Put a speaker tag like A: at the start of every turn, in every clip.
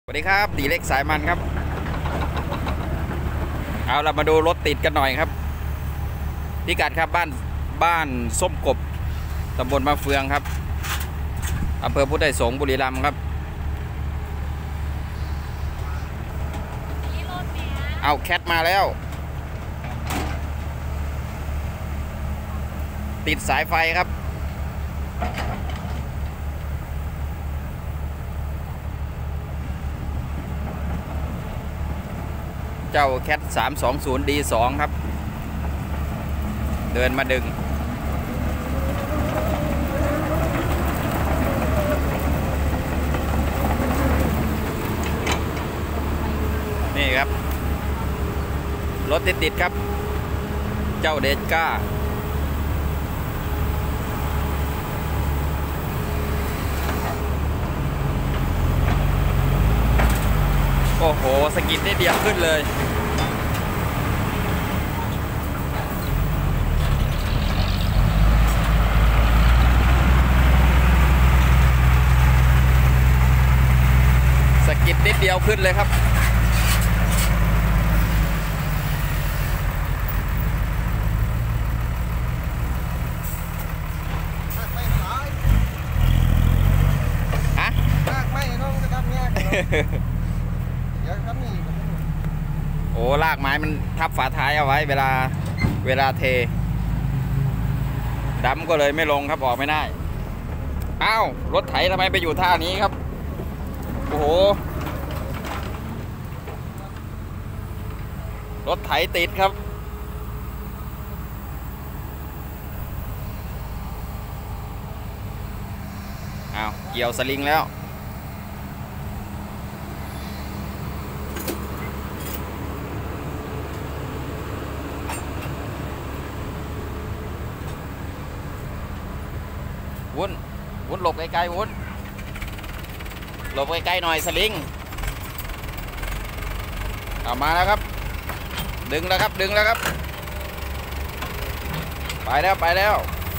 A: สวัสดีครับตีเล็กสายมันครับเอาเรามาดูรถติดกันหน่อยครับพิกัดครับบ้านส้มกบตำบลมะเฟืองครับอำเภอพุทธไทยสงฆ์บุรีรัมย์ครับเอาแคทมาแล้วติดสายไฟครับเจ้าแคท 320D2 ครับเดินมาดึงนี่ครับรถติดครับเจ้าเดชก้าโอ้โหสกิดได้เดียวขึ้นเลยสกิดนิดเดียวขึ้นเลยครับฮะไม่ต้องจะทำเนี่ยเดี๋ยวทำนี่โอ้ลากไม้มันทับฝาท้ายเอาไว้เวลาเทดำก็เลยไม่ลงครับออกไม่ได้อ้าวรถไถทำไมไปอยู่ท่านี้ครับโอ้โหรถไถติดครับอ้าวเกี่ยวสลิงแล้ววุ้นหลบไกลๆวุ้นหลบใกล้ๆหน่อยสลิงเอามาแล้วครับดึงแล้วครับไปแล้ว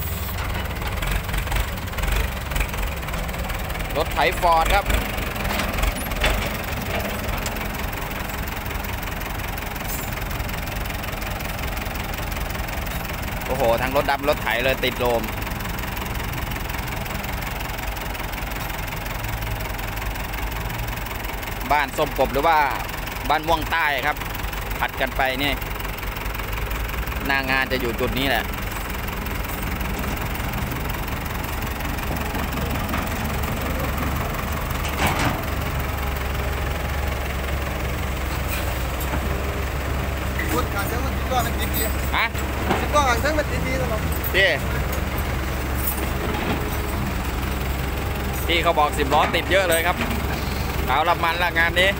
A: รถไถฟอร์ดครับโอ้โหทั้งรถดำรถไถเลยติดโลมบ้านส้มกบหรือว่าบ้านม่วงใต้ครับผัดกันไปนี่หน้างานจะอยู่จุดนี้แหละ
B: พูดการเส้นมันติดก็มันติดดี
A: ฮะ
B: ติดก็การเส้นมันติดดีตลอด
A: ที่เขาบอก10 ล้อติดเยอะเลยครับเอาละมันละงานนี้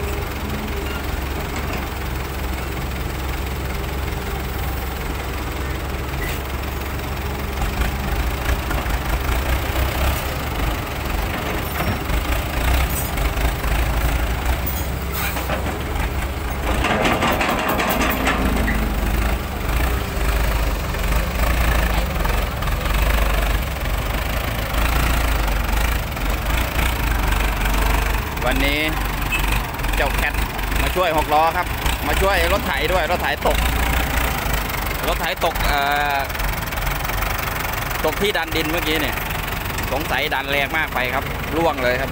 A: วันนี้เจ้าแคทมาช่วย6 ล้อครับมาช่วยรถไถด้วยรถไถตกที่ดันดินเมื่อกี้เนี่ยสงสัยดันแรงมากไปครับร่วงเลยครับ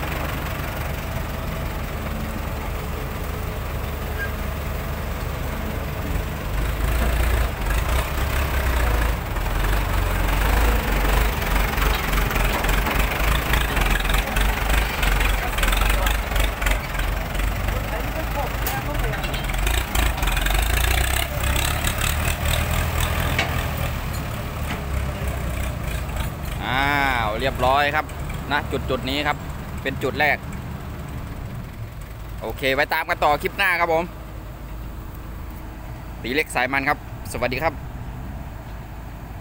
A: เรียบร้อยครับนะจุดนี้ครับเป็นจุดแรกโอเคไว้ตามกันต่อคลิปหน้าครับผมตีเล็กสายมันครับสวัสดีครับ